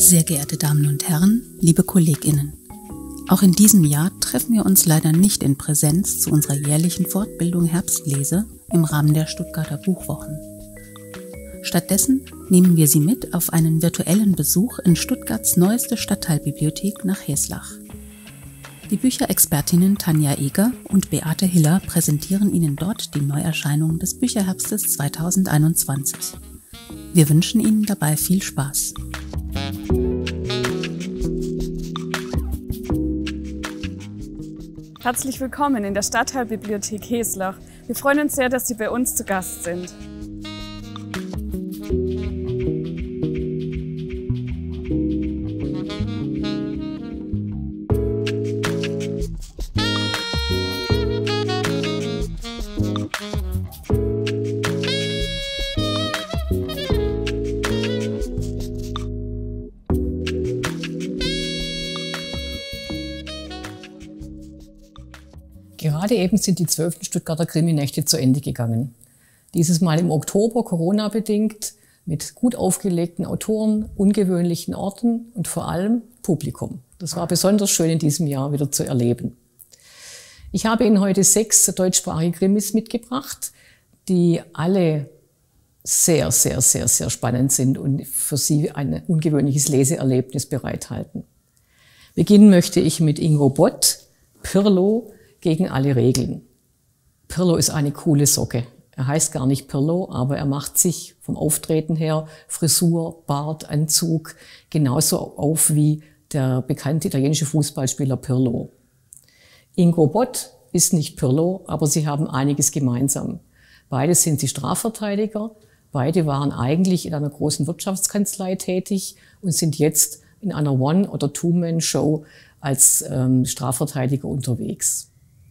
Sehr geehrte Damen und Herren, liebe KollegInnen. Auch in diesem Jahr treffen wir uns leider nicht in Präsenz zu unserer jährlichen Fortbildung Herbstlese im Rahmen der Stuttgarter Buchwochen. Stattdessen nehmen wir Sie mit auf einen virtuellen Besuch in Stuttgarts neueste Stadtteilbibliothek nach Heslach. Die Bücherexpertinnen Tanja Eger und Beate Hiller präsentieren Ihnen dort die Neuerscheinungen des Bücherherbstes 2021. Wir wünschen Ihnen dabei viel Spaß. Herzlich willkommen in der Stadtteilbibliothek Heslach. Wir freuen uns sehr, dass Sie bei uns zu Gast sind. Gerade eben sind die 12. Stuttgarter Kriminächte zu Ende gegangen. Dieses Mal im Oktober, Corona-bedingt, mit gut aufgelegten Autoren, ungewöhnlichen Orten und vor allem Publikum. Das war besonders schön in diesem Jahr wieder zu erleben. Ich habe Ihnen heute 6 deutschsprachige Krimis mitgebracht, die alle sehr, sehr, sehr, sehr spannend sind und für Sie ein ungewöhnliches Leseerlebnis bereithalten. Beginnen möchte ich mit Ingo Bott, Pirlo, gegen alle Regeln. Pirlo ist eine coole Socke. Er heißt gar nicht Pirlo, aber er macht sich vom Auftreten her, Frisur, Bart, Anzug, genauso auf wie der bekannte italienische Fußballspieler Pirlo. Ingo Bott ist nicht Pirlo, aber sie haben einiges gemeinsam. Beide sind sie Strafverteidiger, beide waren eigentlich in einer großen Wirtschaftskanzlei tätig und sind jetzt in einer One- oder Two-Man-Show als Strafverteidiger unterwegs.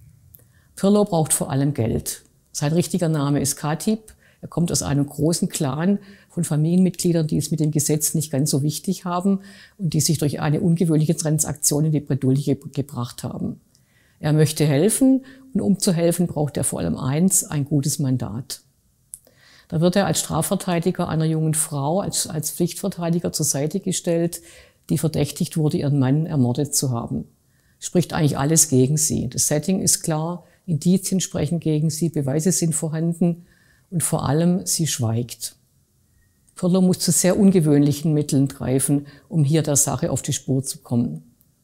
Pirlo braucht vor allem Geld. Sein richtiger Name ist Khatib. Er kommt aus einem großen Clan von Familienmitgliedern, die es mit dem Gesetz nicht ganz so wichtig haben und die sich durch eine ungewöhnliche Transaktion in die Bredouille gebracht haben. Er möchte helfen und um zu helfen braucht er vor allem eins, ein gutes Mandat. Da wird er als Strafverteidiger einer jungen Frau, als Pflichtverteidiger zur Seite gestellt, die verdächtigt wurde, ihren Mann ermordet zu haben. Spricht eigentlich alles gegen sie. Das Setting ist klar, Indizien sprechen gegen sie, Beweise sind vorhanden und vor allem sie schweigt. Pirlo muss zu sehr ungewöhnlichen Mitteln greifen, um hier der Sache auf die Spur zu kommen.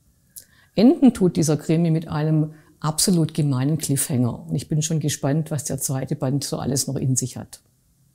Enden tut dieser Krimi mit einem absolut gemeinen Cliffhanger. Und ich bin schon gespannt, was der zweite Band so alles noch in sich hat.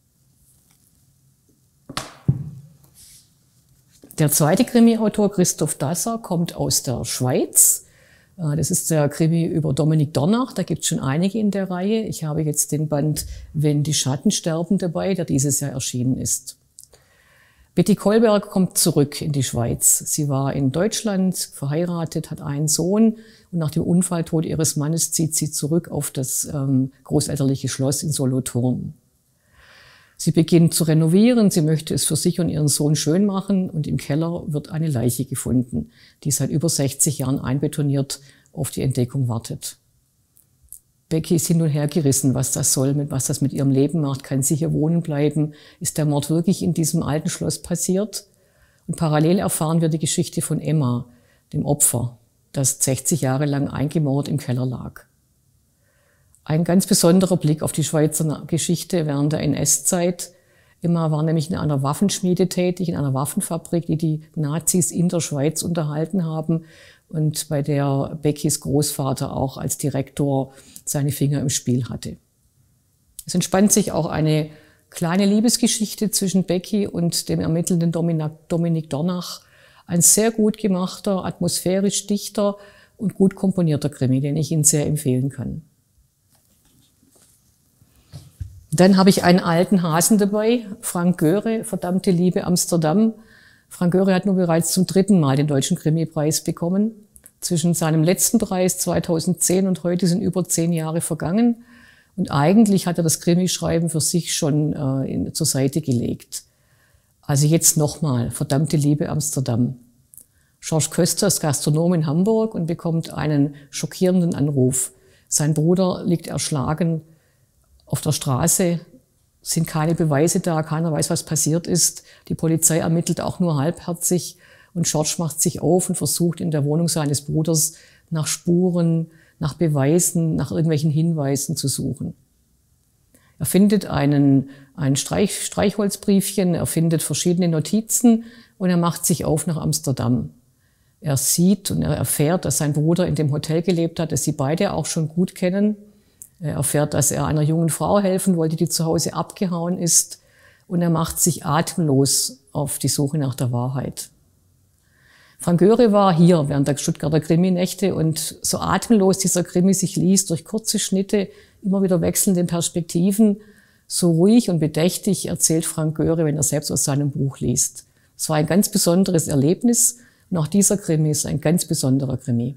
Der zweite Krimi-Autor, Christoph Dasser, kommt aus der Schweiz. Das ist der Krimi über Dominik Dornach. Da gibt es schon einige in der Reihe. Ich habe jetzt den Band Wenn die Schatten sterben dabei, der dieses Jahr erschienen ist. Betty Kollberg kommt zurück in die Schweiz. Sie war in Deutschland verheiratet, hat einen Sohn und nach dem Unfalltod ihres Mannes zieht sie zurück auf das großelterliche Schloss in Solothurn. Sie beginnt zu renovieren, sie möchte es für sich und ihren Sohn schön machen und im Keller wird eine Leiche gefunden, die seit über 60 Jahren einbetoniert auf die Entdeckung wartet. Becky ist hin und her gerissen, was das soll, was das mit ihrem Leben macht. Kann sie hier wohnen bleiben? Ist der Mord wirklich in diesem alten Schloss passiert? Und parallel erfahren wir die Geschichte von Emma, dem Opfer, das 60 Jahre lang eingemauert im Keller lag. Ein ganz besonderer Blick auf die Schweizer Geschichte während der NS-Zeit. Emma war nämlich in einer Waffenschmiede tätig, in einer Waffenfabrik, die die Nazis in der Schweiz unterhalten haben und bei der Beckys Großvater auch als Direktor seine Finger im Spiel hatte. Es entspannt sich auch eine kleine Liebesgeschichte zwischen Becky und dem ermittelnden Dominik Dornach. Ein sehr gut gemachter, atmosphärisch dichter und gut komponierter Krimi, den ich Ihnen sehr empfehlen kann. Dann habe ich einen alten Hasen dabei, Frank Göre, Verdammte Liebe Amsterdam. Frank Göre hat nur bereits zum 3. Mal den Deutschen Krimipreis bekommen. Zwischen seinem letzten Preis 2010 und heute sind über 10 Jahre vergangen. Und eigentlich hat er das Krimischreiben für sich schon zur Seite gelegt. Also jetzt nochmal, Verdammte Liebe Amsterdam. George Köster ist Gastronom in Hamburg und bekommt einen schockierenden Anruf. Sein Bruder liegt erschlagen auf der Straße, sind keine Beweise da, keiner weiß, was passiert ist. Die Polizei ermittelt auch nur halbherzig und George macht sich auf und versucht in der Wohnung seines Bruders nach Spuren, nach Beweisen, nach irgendwelchen Hinweisen zu suchen. Er findet ein Streichholzbriefchen, er findet verschiedene Notizen und er macht sich auf nach Amsterdam. Er sieht und er erfährt, dass sein Bruder in dem Hotel gelebt hat, das sie beide auch schon gut kennen. Er erfährt, dass er einer jungen Frau helfen wollte, die zu Hause abgehauen ist. Und er macht sich atemlos auf die Suche nach der Wahrheit. Frank Göre war hier während der Stuttgarter Kriminächte und so atemlos dieser Krimi sich liest, durch kurze Schnitte, immer wieder wechselnde Perspektiven, so ruhig und bedächtig erzählt Frank Göre, wenn er selbst aus seinem Buch liest. Es war ein ganz besonderes Erlebnis und auch dieser Krimi ist ein ganz besonderer Krimi.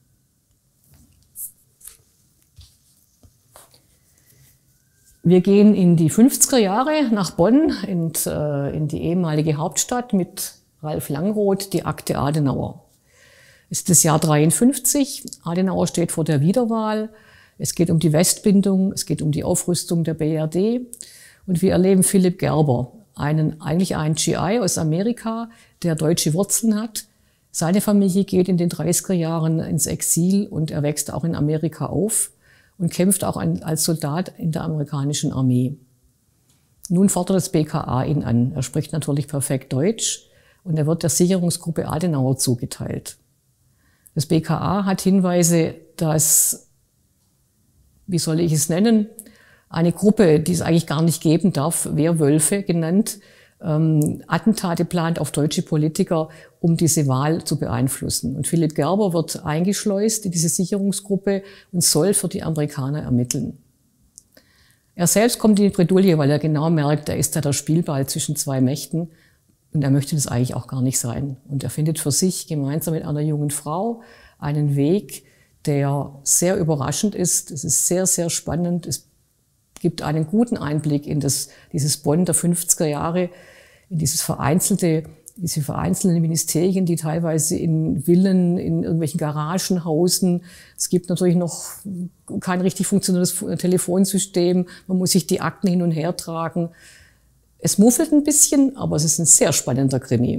Wir gehen in die 50er Jahre nach Bonn, in die ehemalige Hauptstadt mit Ralf Langroth, die Akte Adenauer. Es ist das Jahr 53, Adenauer steht vor der Wiederwahl, es geht um die Westbindung, es geht um die Aufrüstung der BRD und wir erleben Philipp Gerber, eigentlich einen GI aus Amerika, der deutsche Wurzeln hat. Seine Familie geht in den 30er Jahren ins Exil und er wächst auch in Amerika auf und kämpft auch als Soldat in der amerikanischen Armee. Nun fordert das BKA ihn an. Er spricht natürlich perfekt Deutsch und er wird der Sicherungsgruppe Adenauer zugeteilt. Das BKA hat Hinweise, dass, wie soll ich es nennen, eine Gruppe, die es eigentlich gar nicht geben darf, Wehrwölfe genannt, Attentate plant auf deutsche Politiker, um diese Wahl zu beeinflussen. Und Philipp Gerber wird eingeschleust in diese Sicherungsgruppe und soll für die Amerikaner ermitteln. Er selbst kommt in die Bredouille, weil er genau merkt, er ist da der Spielball zwischen zwei Mächten und er möchte das eigentlich auch gar nicht sein. Und er findet für sich gemeinsam mit einer jungen Frau einen Weg, der sehr überraschend ist. Es ist sehr, sehr spannend. Es gibt einen guten Einblick in dieses Bonn der 50er Jahre, in diese vereinzelten Ministerien, die teilweise in Villen, in irgendwelchen Garagen hausen. Es gibt natürlich noch kein richtig funktionierendes Telefonsystem. Man muss sich die Akten hin und her tragen. Es muffelt ein bisschen, aber es ist ein sehr spannender Krimi.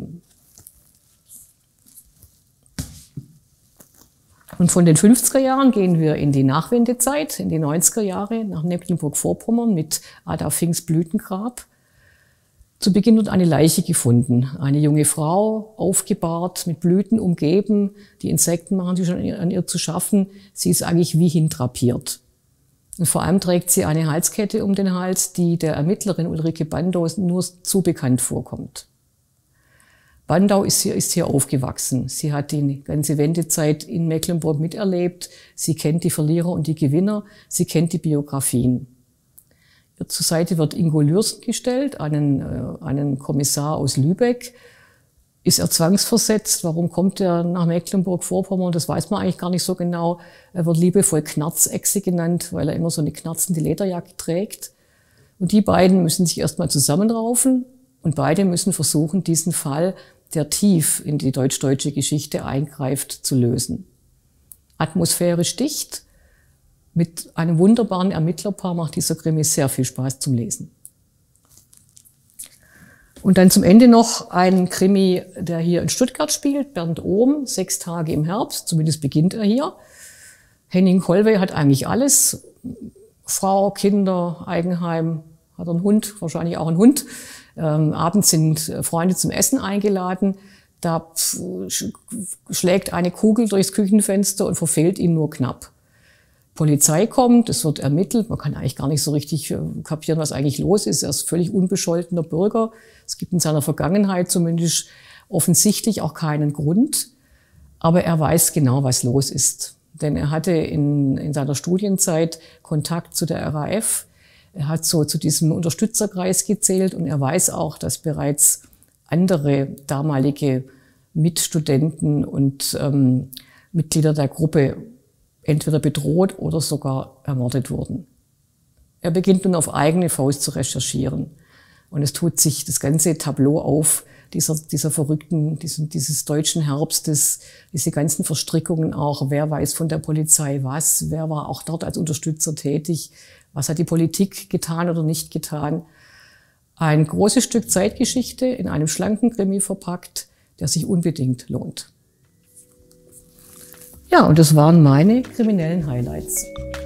Und von den 50er Jahren gehen wir in die Nachwendezeit, in die 90er Jahre, nach Mecklenburg-Vorpommern mit Ada Finks Blütengrab. Zu Beginn wird eine Leiche gefunden. Eine junge Frau, aufgebahrt, mit Blüten umgeben. Die Insekten machen sich schon an ihr zu schaffen. Sie ist eigentlich wie hindrapiert. Und vor allem trägt sie eine Halskette um den Hals, die der Ermittlerin Ulrike Bandau nur zu bekannt vorkommt. Bandau ist hier aufgewachsen. Sie hat die ganze Wendezeit in Mecklenburg miterlebt. Sie kennt die Verlierer und die Gewinner. Sie kennt die Biografien. Ihr zur Seite wird Ingo Lürsen gestellt, einen Kommissar aus Lübeck. Ist er zwangsversetzt? Warum kommt er nach Mecklenburg-Vorpommern? Das weiß man eigentlich gar nicht so genau. Er wird liebevoll Knarzechse genannt, weil er immer so eine knarzende Lederjacke trägt. Und die beiden müssen sich erstmal zusammenraufen und beide müssen versuchen, diesen Fall, der tief in die deutsch-deutsche Geschichte eingreift, zu lösen. Atmosphärisch dicht, mit einem wunderbaren Ermittlerpaar macht dieser Krimi sehr viel Spaß zum Lesen. Und dann zum Ende noch ein Krimi, der hier in Stuttgart spielt, Bernd Ohm, 6 Tage im Herbst, zumindest beginnt er hier. Henning Kollwey hat eigentlich alles, Frau, Kinder, Eigenheim, hat einen Hund, wahrscheinlich auch einen Hund. Abends sind Freunde zum Essen eingeladen, da schlägt eine Kugel durchs Küchenfenster und verfehlt ihn nur knapp. Polizei kommt, es wird ermittelt, man kann eigentlich gar nicht so richtig kapieren, was eigentlich los ist. Er ist völlig unbescholtener Bürger. Es gibt in seiner Vergangenheit zumindest offensichtlich auch keinen Grund, aber er weiß genau, was los ist. Denn er hatte in seiner Studienzeit Kontakt zu der RAF, er hat so zu diesem Unterstützerkreis gezählt und er weiß auch, dass bereits andere damalige Mitstudenten und Mitglieder der Gruppe entweder bedroht oder sogar ermordet wurden. Er beginnt nun auf eigene Faust zu recherchieren. Und es tut sich das ganze Tableau auf, dieser verrückten, dieses deutschen Herbstes, diese ganzen Verstrickungen auch. Wer weiß von der Polizei was? Wer war auch dort als Unterstützer tätig? Was hat die Politik getan oder nicht getan? Ein großes Stück Zeitgeschichte in einem schlanken Krimi verpackt, der sich unbedingt lohnt. Ja, und das waren meine kriminellen Highlights.